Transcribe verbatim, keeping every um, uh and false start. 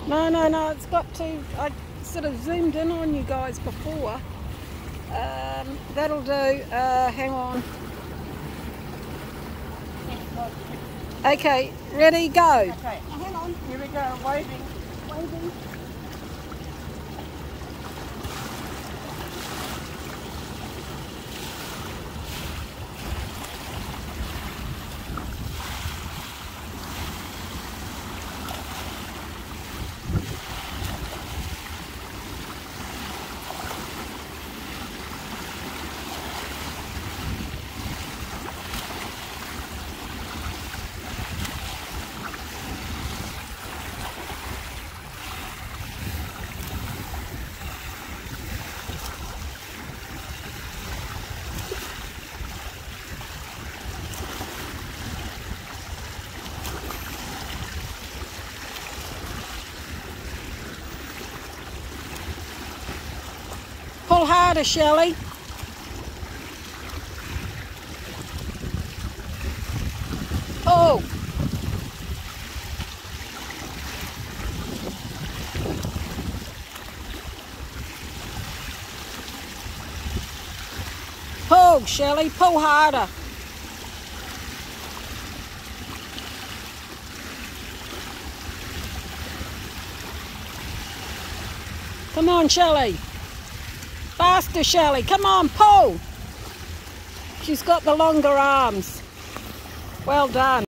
No, no, no, it's got to, I sort of zoomed in on you guys before. Um, that'll do, uh, hang on. Okay, ready, go. Okay, hang on, here we go, waving, waving. Pull harder, Shelley. Oh! Pull, Shelley, pull harder. Come on, Shelley. Faster, Shelley. Come on, pull. She's got the longer arms. Well done.